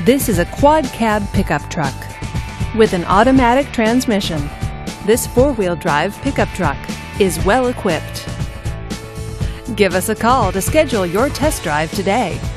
This is a quad cab pickup truck with an automatic transmission. This four-wheel drive pickup truck is well equipped. Give us a call to schedule your test drive today.